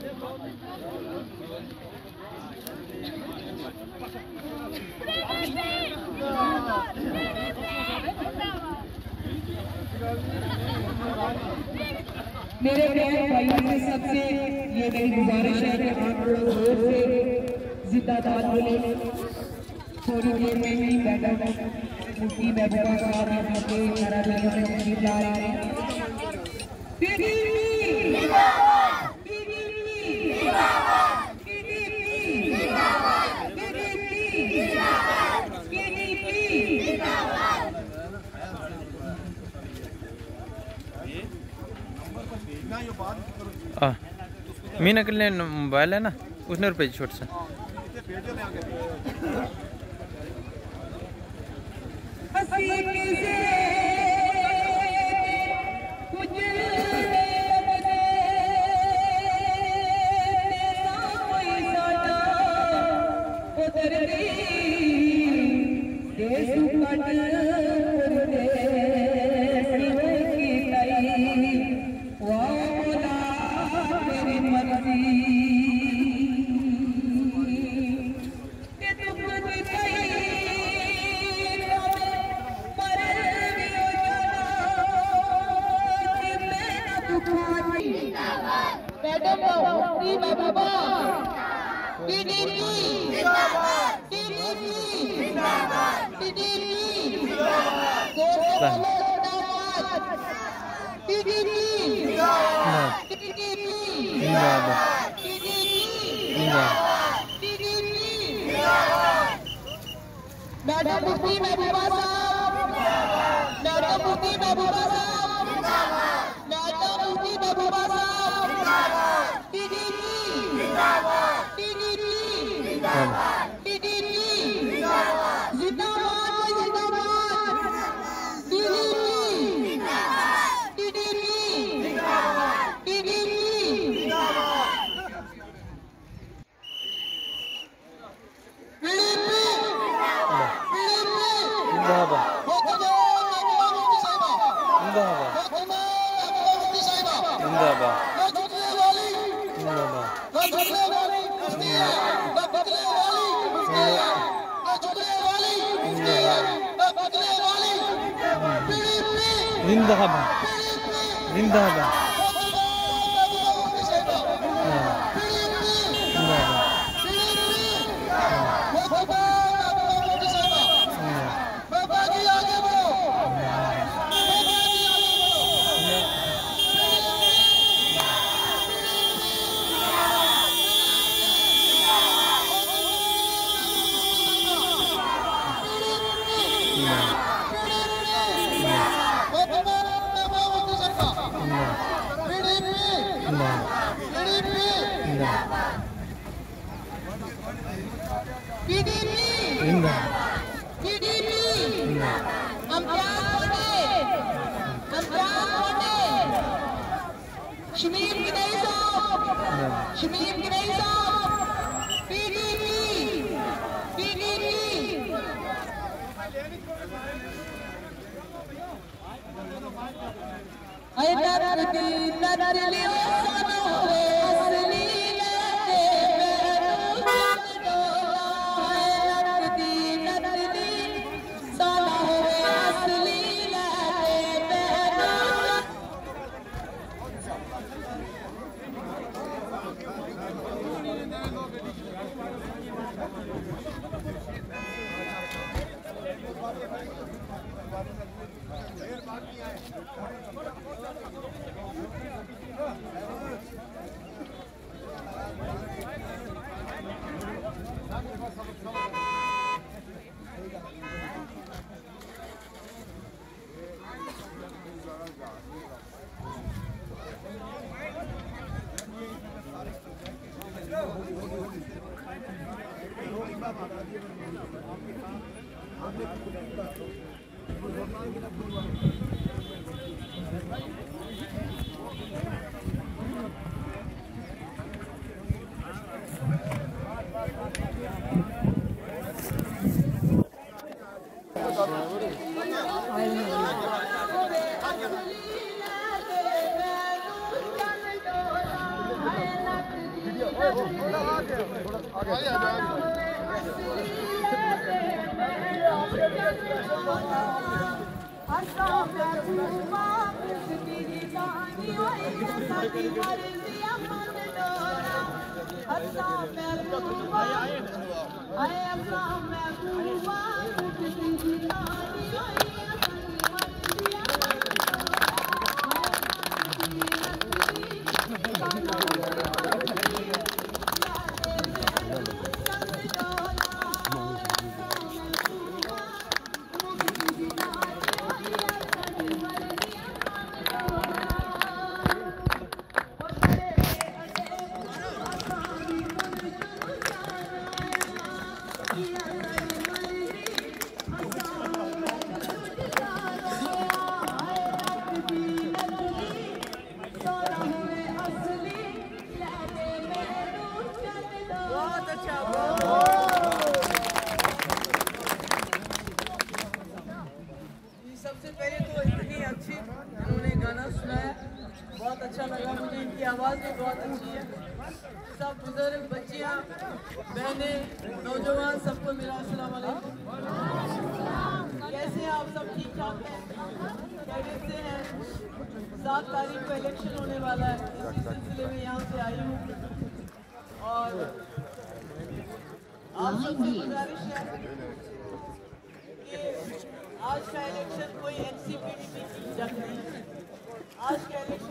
मेरे प्यारे भाइयों से सबसे ये मेरी गुजारिश है कि आप लोग जोर से जिंदाबाद बोले। थोड़ी देर में ही बैठा मुफ्ती महबूबा साहब यहाँ पे नाराज़ियों में तशरीफ ला रहे हैं। मीना के लिए मोबाइल है ना, उसने रुपये छोट सा मैडम मुफ्ती महबूबा साहब, मैडम मुफ्ती महबूबा साहब, मैडम मुफ्ती महबूबा साहब, टीडीपी जिंदाबाद, टीडीपी जिंदाबाद, टीडीपी जिंदाबाद, जिंदाबाद, टीडीपी जिंदाबाद, टीडीपी जिंदाबाद, टीडीपी जिंदाबाद। जिंदाबाद जिंदाबाद सबसे पहले तो इतनी अच्छी इन्होंने गाना सुनाया, बहुत अच्छा लगा मुझे। इनकी आवाज़ भी बहुत अच्छी है। सब बुजुर्ग, बच्चियाँ, बहनें, नौजवान सबको मिला अस्सलाम वालेकुम। कैसे हैं आप सब? ठीक ठाक हैं? खैरियत से हैं? 7 तारीख को इलेक्शन होने वाला है, इसी सिलसिले में यहाँ से आई हूँ और आप सबसे गुजारिश है कि आज का इलेक्शन कोई एनसीपीटी की जंग नहीं है। आज का इलेक्शन